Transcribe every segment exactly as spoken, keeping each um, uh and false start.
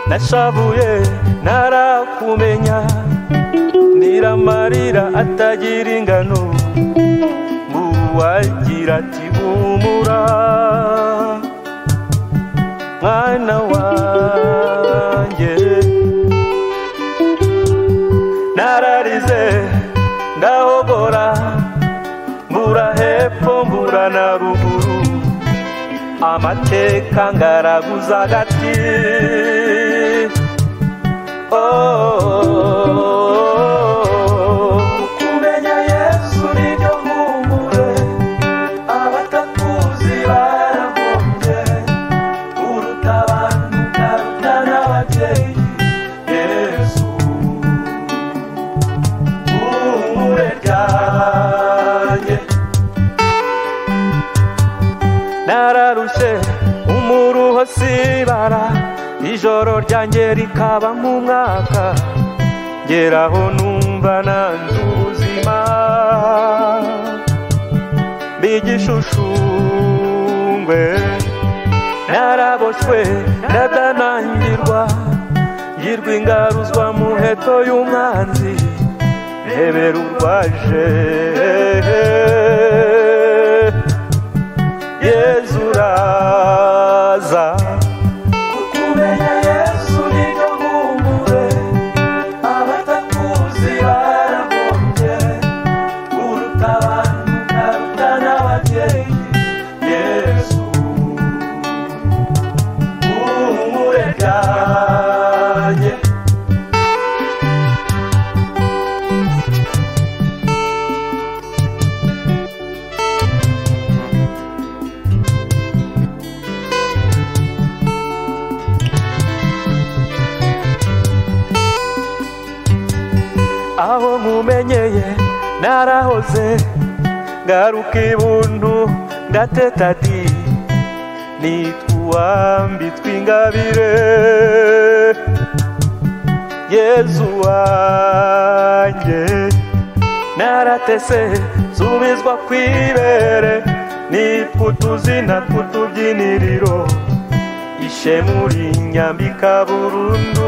nashavuye narakumenya niramarira atagira ingano muwagira ati humura mwana wanjye nararize ndahogora mbura hepfo mbura na ruguru amateka ngaraguza agati kumenya Yesu niryo humure abatakuzi baragombye uruta abantu ukaruta n'ababyeyi Yesu humure ryanjye nararushe umuruho sibara ijoro ryanjye rikaba nk'umwaka ngeraho numva nanze ubuzima bigishushushungwe naraboshwe ndadanangirwa ngirwa ingaruzwa mu heto y'umwanzi ntebera urwaje Yesu uraza kumenya Yesu niryo humure abatakuzi baragombye uruta abantu ukaruta n'ababyeyi Yesu humure ryanjye aho nkumenyeye narahoze ngaruka ibuntu ndateta di nitwambitswe ingabire Yesu wanjye naratese subizwa kwibere nitwa utuzina tw'utubyiniriro ishemuri nyambika burundu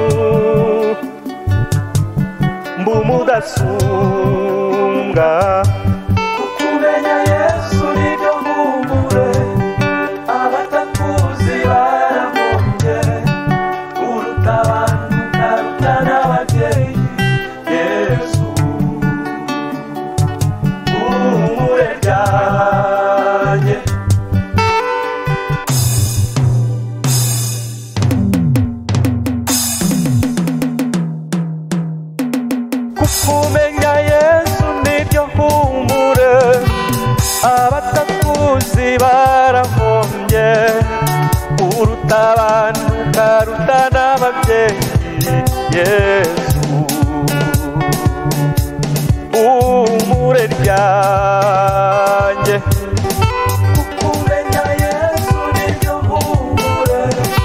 mbumudasumbwa kumenya Yesu niryo humure abatakuzi baragombye uruta abantu ukaruta n'ababyeyi Yesu humure ryanjye kumenya Yesu niryo humure abatakuzi barahombye uruta abantu ukaruta n'ababyeyi Yesu humure ryanjye kumenya Yesu niryo humure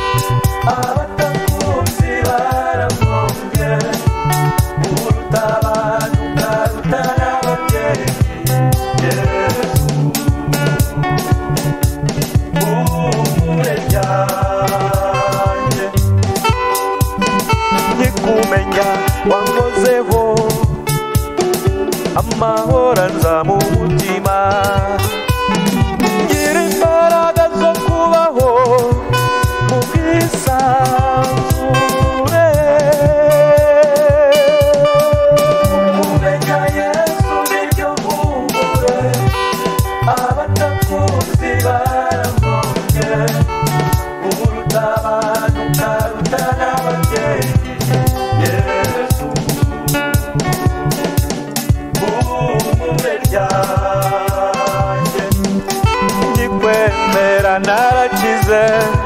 abatakuzi barahombye uruta abantu ukaruta n'ababyeyi Yesu humure ryanjye nyikumenya wankozeho amahoro anza mu mutima ngira imbaraga zo kubaho mu bwisanzure kumenya Yesu niryo humure abatakuzi baragombye uruta abantu ukaruta n'ababyeyi Yesu humure ryanjye nyikwemera narakize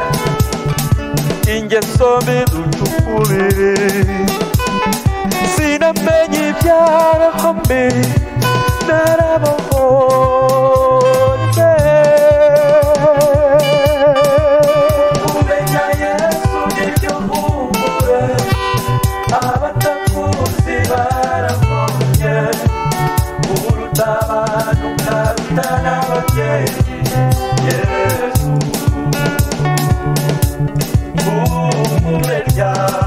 ingeso mbi ducukubiri sinamenye ibyaraho mbi narabohoje kumenya Yesu niryo humure abatakuzi baragombye uruta abantu ukaruta n'ababyeyi Yesu humure ryanjye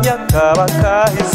gahamya kaba kahise